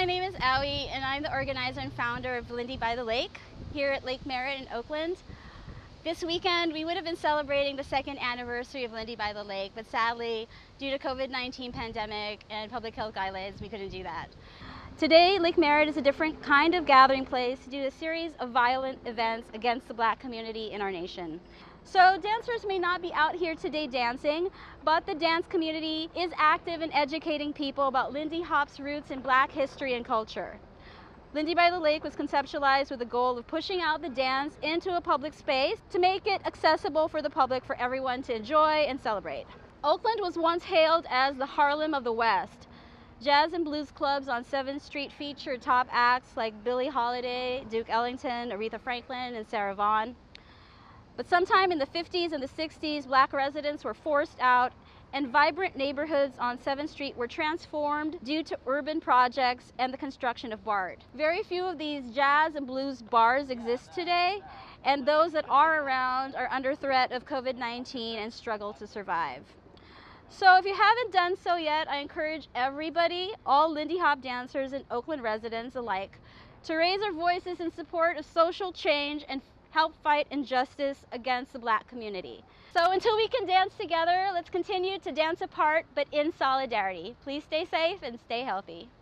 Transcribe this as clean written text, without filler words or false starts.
my name is Aoi, and I'm the organizer and founder of Lindy by the Lake here at Lake Merritt in Oakland. This weekend, we would have been celebrating the second anniversary of Lindy by the Lake, but sadly, due to COVID-19 pandemic and public health guidelines, we couldn't do that. Today, Lake Merritt is a different kind of gathering place due to a series of violent events against the Black community in our nation. So dancers may not be out here today dancing, but the dance community is active in educating people about Lindy Hop's roots in Black history and culture. Lindy by the Lake was conceptualized with the goal of pushing out the dance into a public space to make it accessible for the public for everyone to enjoy and celebrate. Oakland was once hailed as the Harlem of the West. Jazz and blues clubs on 7th Street featured top acts like Billie Holiday, Duke Ellington, Aretha Franklin, and Sarah Vaughan. But sometime in the 50s and the 60s, Black residents were forced out, and vibrant neighborhoods on 7th Street were transformed due to urban projects and the construction of BART. Very few of these jazz and blues bars exist today, and those that are around are under threat of COVID-19 and struggle to survive. So if you haven't done so yet, I encourage everybody, all Lindy Hop dancers and Oakland residents alike, to raise our voices in support of social change and help fight injustice against the Black community. So until we can dance together, let's continue to dance apart, but in solidarity. Please stay safe and stay healthy.